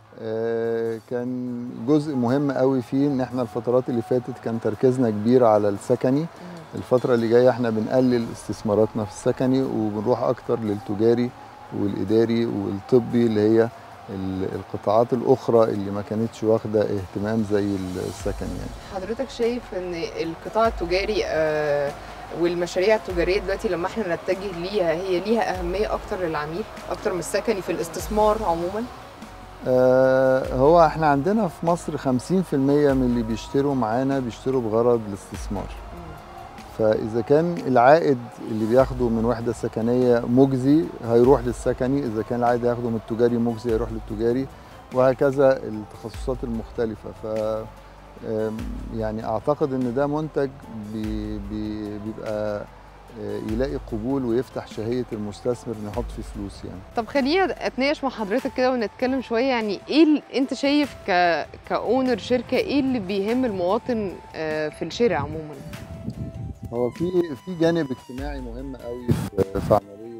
كان جزء مهم قوي فيه ان احنا الفترات اللي فاتت كان تركيزنا كبير على السكني. الفتره اللي جايه احنا بنقلل استثماراتنا في السكني وبنروح اكتر للتجاري والاداري والطبي، اللي هي القطاعات الاخرى اللي ما كانتش واخده اهتمام زي السكن يعني. حضرتك شايف ان القطاع التجاري آه والمشاريع التجاريه دلوقتي لما احنا نتجه ليها هي ليها اهميه اكتر للعميل اكتر من السكني في الاستثمار عموما؟ آه هو احنا عندنا في مصر خمسين في المية من اللي بيشتروا معانا بيشتروا بغرض الاستثمار. فإذا كان العائد اللي بياخده من وحدة سكنية مجزي هيروح للسكني، إذا كان العائد هياخده من التجاري مجزي هيروح للتجاري، وهكذا التخصصات المختلفة. ف يعني أعتقد إن ده منتج بي بي بيبقى يلاقي قبول ويفتح شهية المستثمر إنه يحط فيه فلوس يعني. طب خلينا اتناقش مع حضرتك كده ونتكلم شويه، يعني ايه اللي انت شايف ك كاونر شركه ايه اللي بيهم المواطن في الشراء عموما؟ هو في في جانب اجتماعي مهم قوي في عمليه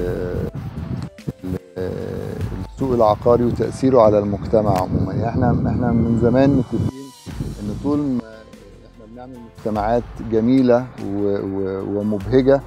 السوق العقاري وتاثيره على المجتمع عموما. يعني احنا احنا من زمان متفقين ان طول ما احنا بنعمل مجتمعات جميله ومبهجه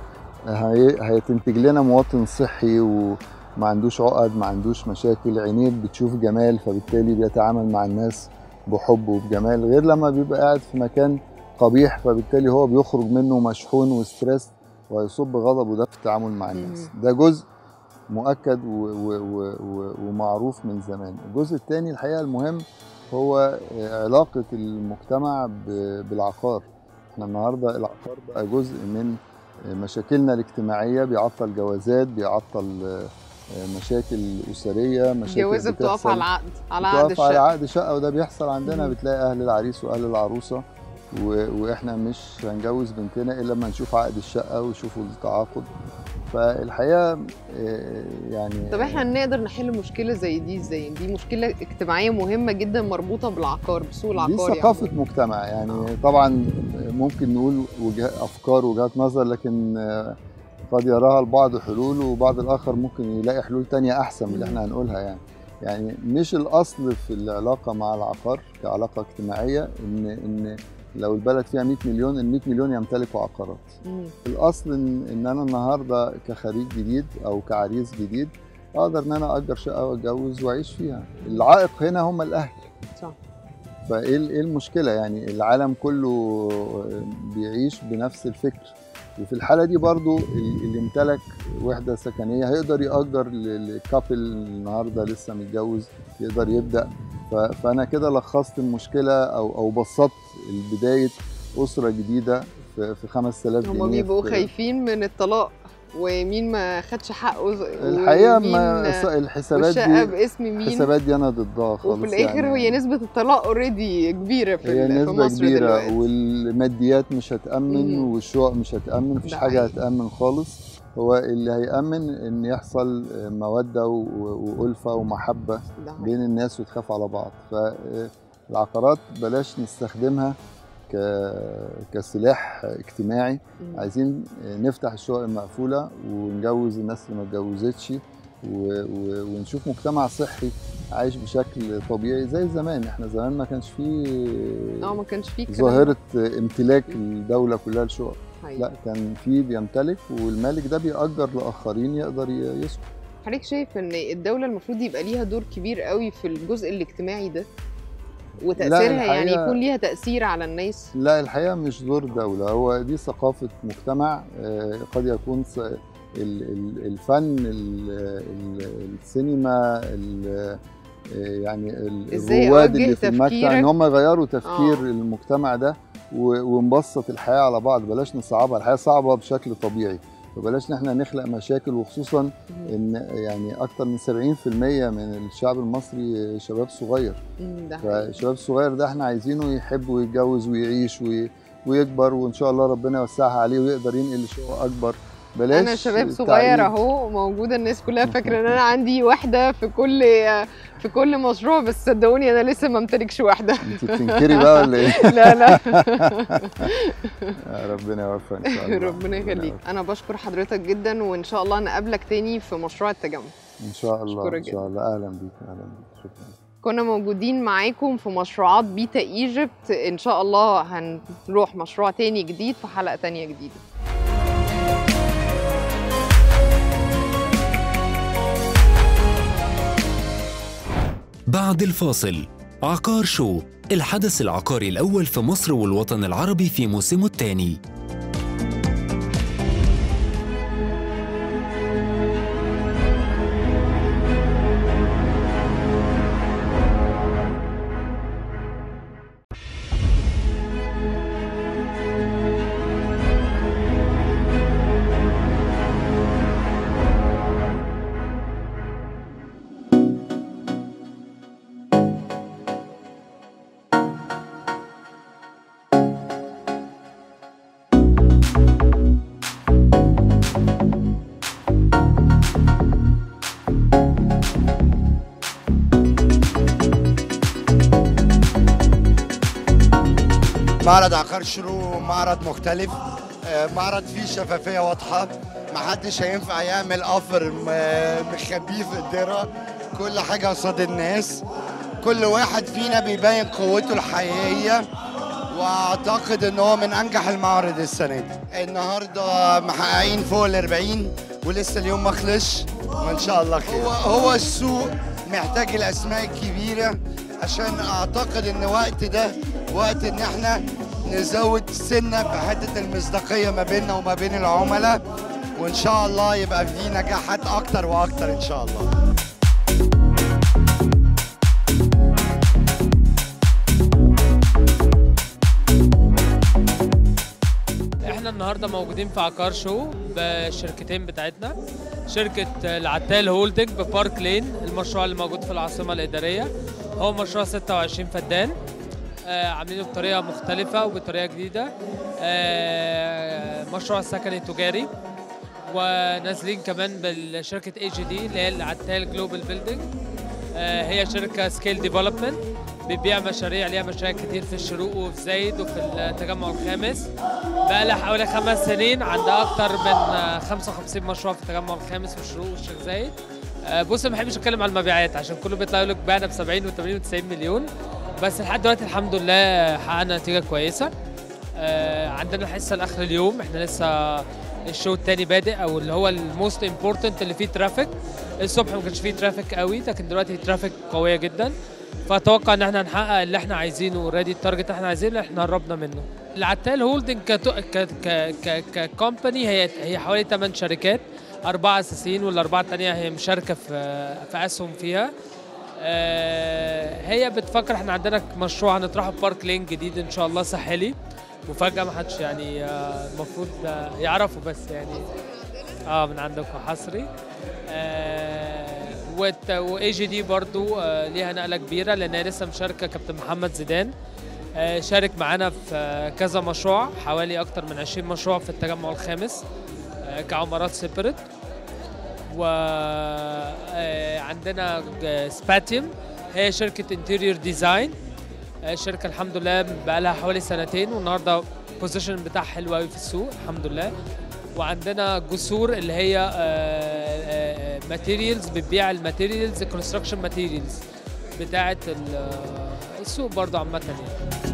هيتنتج لنا مواطن صحي وما عندوش عقد، ما عندوش مشاكل، عينيه بتشوف جمال، فبالتالي بيتعامل مع الناس بحب وبجمال، غير لما بيبقى قاعد في مكان قبيح فبالتالي هو بيخرج منه مشحون وستريس ويصب غضبه ده في التعامل مع الناس. ده جزء مؤكد و و و ومعروف من زمان. الجزء الثاني الحقيقه المهم هو علاقه المجتمع بالعقار. احنا النهارده العقار بقى جزء من مشاكلنا الاجتماعيه، بيعطل جوازات، بيعطل مشاكل اسريه، مشاكل جوازه بتقف على العقد، على عقد بتقف على عقد شقه، وده بيحصل عندنا. بتلاقي اهل العريس واهل العروسه واحنا مش هنجوز بنتنا الا لما نشوف عقد الشقه ويشوفوا التعاقد. فالحقيقه يعني طب احنا نقدر نحل مشكله زي دي ازاي؟ دي مشكله اجتماعيه مهمه جدا مربوطه بالعقار، بسوق العقار. دي ثقافه يعني مجتمع يعني. طبعا ممكن نقول وجهات افكار وجهات نظر، لكن قد يراها البعض حلول وبعض الاخر ممكن يلاقي حلول تانية احسن من اللي احنا هنقولها. يعني يعني مش الاصل في العلاقه مع العقار كعلاقه اجتماعيه ان ان لو البلد فيها مئة مليون، ال مئة مليون يمتلكوا عقارات. مم. الاصل ان, إن انا النهارده كخريج جديد او كعريس جديد اقدر ان انا اجر شقه واتجوز واعيش فيها. العائق هنا هم الاهل. صح. فايه ايه المشكله؟ يعني العالم كله بيعيش بنفس الفكر، وفي الحاله دي برضو اللي امتلك وحده سكنيه هيقدر ياجر للكابل النهارده لسه متجوز، يقدر يبدا. فانا كده لخصت المشكله او او بسطت بدايه اسره جديده في في خمسة آلاف جنيه. هم بيبقوا خايفين من الطلاق ومين ما خدش حقه الحقيقه. ما الحسابات دي باسم مين؟ الحسابات دي انا ضدها خالص. وفي الاخر يعني هي نسبه الطلاق اوريدي كبيره في, هي في مصر كبيرة دلوقتي، والماديات مش هتامن والشقق مش هتامن، مفيش حاجه هتامن خالص. هو اللي هيامن ان يحصل موده والفه ومحبه بين الناس وتخاف على بعض. فالعقارات بلاش نستخدمها كسلاح اجتماعي. مم. عايزين نفتح الشقق المقفوله ونجوز الناس اللي ما اتجوزتش ونشوف مجتمع صحي عايش بشكل طبيعي زي زمان. احنا زمان ما كانش فيه اه ما كانش فيه ظاهره امتلاك الدوله كلها للشقق. لا، كان فيه بيمتلك والمالك ده بيأجر لاخرين يقدر يسكن. حضرتك شايف ان الدوله المفروض يبقى ليها دور كبير قوي في الجزء الاجتماعي ده وتأثيرها، يعني يكون ليها تأثير على الناس؟ لا، الحقيقة مش دور دولة، هو دي ثقافة مجتمع. قد يكون الفن، السينما، يعني الرواد اللي في المجتمع ان هم يغيروا تفكير آه. المجتمع ده ونبسط الحياة على بعض. بلاش نصعبها، الحياة صعبة بشكل طبيعي، فبلاش نحن نخلق مشاكل. وخصوصا ان يعني اكتر من سبعين في المية من الشعب المصري شباب صغير. فالشباب الصغير ده احنا عايزينه يحب ويتجوز ويعيش ويكبر، وان شاء الله ربنا يوسعها عليه ويقدر ينقل لشقق اكبر. بلاش انا شباب صغير اهو موجوده، الناس كلها فاكره ان انا عندي واحده في كل في كل مشروع، بس صدقوني انا لسه ما امتلكش واحده. انت بتنكري بقى ولا ايه؟ لا لا ربنا يوفقك ان شاء الله. ربنا يخليك. انا بشكر حضرتك جدا، وان شاء الله نقابلك تاني في مشروع التجمع. ان شاء الله ان شاء الله. اهلا بيك. اهلا بيك. شكرا. كنا موجودين معاكم في مشروعات بيتا ايجيبت. ان شاء الله هنروح مشروع تاني جديد في حلقه تانيه جديده. بعد الفاصل، عقار شو، الحدث العقاري الأول في مصر والوطن العربي في موسمه الثاني. معرض عقار شروق معرض مختلف، معرض فيه شفافية واضحة، محدش هينفع يعمل اوفر مخبيه في الدرة، كل حاجة قصاد الناس، كل واحد فينا بيبين قوته الحقيقية، واعتقد ان هو من انجح المعارض السنة دي. النهارده محققين فوق ال أربعين ولسه اليوم ما خلصش، وان شاء الله خير. هو هو السوق محتاج الاسماء الكبيرة، عشان اعتقد ان وقت ده وقت ان احنا نزود سنة في حتة المصداقية ما بيننا وما بين العملاء، وان شاء الله يبقى في نجاحات اكتر واكتر ان شاء الله. احنا النهارده موجودين في عقار شو بالشركتين بتاعتنا، شركة العتال هولدنج ببارك لين، المشروع اللي موجود في العاصمة الإدارية، هو مشروع ستة وعشرين فدان، آه عاملينه بطريقة مختلفة وبطريقة جديدة، آه مشروع سكني تجاري، ونازلين كمان بالشركة اي جي دي اللي هي العتال جلوبال بيلدينج، آه هي شركة سكيل ديفلوبمنت بتبيع مشاريع، ليها مشاريع كتير في الشروق وفي زايد وفي التجمع الخامس، بقى لها حوالي خمس سنين عندها أكتر من خمسة وخمسين مشروع في التجمع الخامس والشروق والشيخ زايد. بص ما بحبش أتكلم على المبيعات عشان كله بيطلع يقول لك بعنا ب سبعين وثمانين وتسعين مليون، بس لحد دلوقتي الحمد لله حققنا نتيجة كويسة. عندنا حصة لآخر اليوم، احنا لسه الشو التاني بادئ او اللي هو الموست امبورتنت اللي فيه ترافيك. الصبح ما كانش فيه ترافيك قوي، لكن دلوقتي ترافيك قوية جدا، فاتوقع ان احنا هنحقق اللي احنا عايزينه اوريدي، التارجت اللي احنا عايزينه اللي احنا قربنا منه. العتال هولدنج ككومباني هي هي حوالي ثمان شركات، اربعه اساسيين والاربعه الثانيه هي مشاركه في في اسهم فيها. هي بتفكر، احنا عندنا مشروع هنطرحه في بارك لين جديد ان شاء الله ساحلي، مفاجاه ما حدش يعني المفروض يعرفوا، بس يعني اه من عندكم حصري. واي جي دي برضو آه ليها نقله كبيره لانها لسه مشاركه، كابتن محمد زيدان آه شارك معانا في كذا مشروع، حوالي اكتر من عشرين مشروع في التجمع الخامس آه كعمارات سيبريت. وعندنا آه سباتيوم، هي شركه انتيريور ديزاين، آه شركه الحمد لله بقى لها حوالي سنتين، والنهارده البوزيشن بتاعها حلو قوي في السوق الحمد لله. وعندنا جسور اللي هي ماتيريالز، بتبيع الماتيريالز كونستراكشن ماتيريالز بتاعه السوق برضه عامه يعني.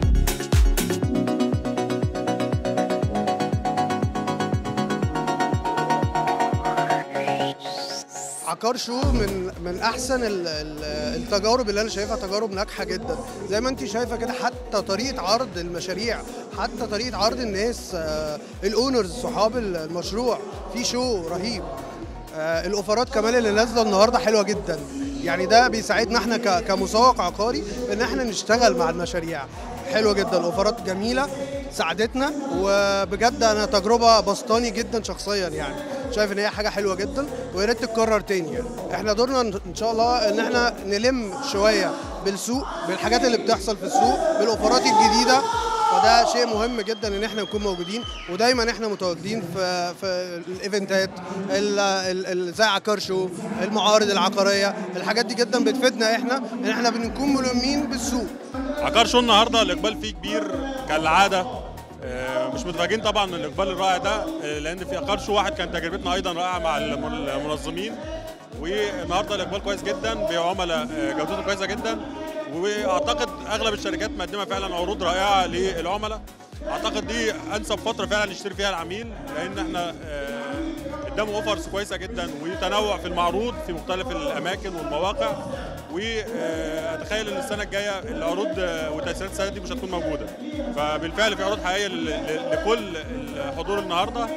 عقار شو من من احسن التجارب اللي انا شايفها، تجارب ناجحه جدا زي ما انت شايفه كده، حتى طريقه عرض المشاريع، حتى طريقه عرض الناس الاونرز صحاب المشروع، في شو رهيب. الاوفرات كمان اللي نازله النهارده حلوه جدا، يعني ده بيساعدنا احنا كمسوق عقاري ان احنا نشتغل مع المشاريع، حلوه جدا، اوفرات جميله ساعدتنا، وبجد انا تجربه بسطاني جدا شخصيا، يعني شايف ان هي حاجه حلوه جدا ويا ريت تتكرر تاني. يعني احنا دورنا ان شاء الله ان احنا نلم شويه بالسوق، بالحاجات اللي بتحصل في السوق، بالاوفرات الجديده، فده شيء مهم جدا ان احنا نكون موجودين، ودايما احنا متواجدين في في الايفنتات زي عقار شو، المعارض العقاريه، الحاجات دي جدا بتفيدنا احنا ان احنا بنكون ملمين بالسوق. عقار شو النهارده الاقبال فيه كبير كالعاده، مش متفاجئين طبعا من الاقبال الرائع ده، لان في عقار شو واحد كان تجربتنا ايضا رائعه مع المنظمين، والنهارده الاقبال كويس جدا، بعملاء جودتهم كويسه جدا، واعتقد اغلب الشركات مقدمه فعلا عروض رائعه للعملاء. اعتقد دي انسب فتره فعلا يشتري فيها العميل، لان احنا قدامه اوفرز كويسه جدا وتنوع في المعروض في مختلف الاماكن والمواقع، واتخيل ان السنه الجايه العروض وتاثيرات السنه دي مش هتكون موجوده، فبالفعل في عروض حقيقيه لكل الحضور النهارده،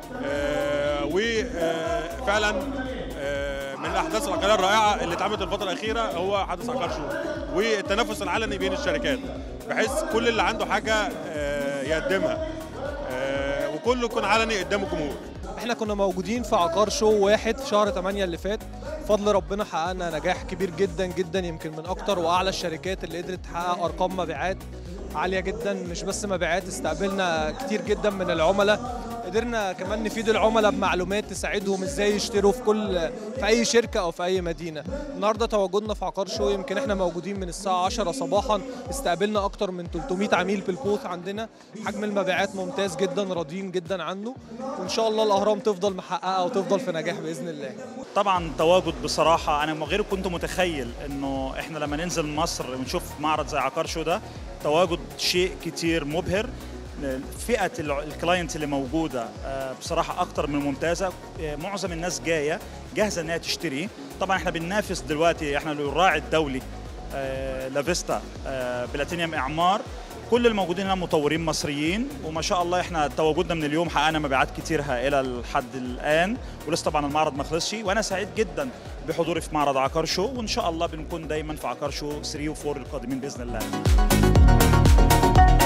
وفعلا من الاحداث العقاريه الرائعه اللي اتعملت الفتره الاخيره هو حدث عقار شو، والتنافس العلني بين الشركات بحيث كل اللي عنده حاجه يقدمها، وكله يكون علني قدام الجمهور. احنا كنا موجودين في عقار شو واحد في شهر ثمانية اللي فات، بفضل ربنا حققنا نجاح كبير جدا جدا، يمكن من اكتر واعلى الشركات اللي قدرت تحقق ارقام مبيعات عاليه جدا، مش بس مبيعات، استقبلنا كتير جدا من العملاء قدرنا كمان نفيد العملاء بمعلومات تساعدهم ازاي يشتروا في كل في اي شركه او في اي مدينه. النهارده تواجدنا في عقار شو يمكن احنا موجودين من الساعه عشرة صباحا، استقبلنا اكتر من ثلاثمائة عميل بالبوث عندنا، حجم المبيعات ممتاز جدا، راضيين جدا عنه، وان شاء الله الاهرام تفضل محققه وتفضل في نجاح باذن الله. طبعا تواجد بصراحه انا غير كنت متخيل انه احنا لما ننزل مصر ونشوف معرض زي عقار شو ده تواجد شيء كتير مبهر. فئه الكلاينت اللي موجوده بصراحه اكتر من ممتازه، معظم الناس جايه جاهزه انها تشتري. طبعا احنا بننافس دلوقتي، احنا الراعي الدولي لافيستا بلاتينيوم اعمار، كل الموجودين هنا مطورين مصريين، وما شاء الله احنا تواجدنا من اليوم حققنا مبيعات كتير هائله لحد الان، ولسه طبعا المعرض ما خلصش، وانا سعيد جدا بحضوري في معرض عقار شو، وان شاء الله بنكون دايما في عقار شو ثلاثة و أربعة القادمين باذن الله.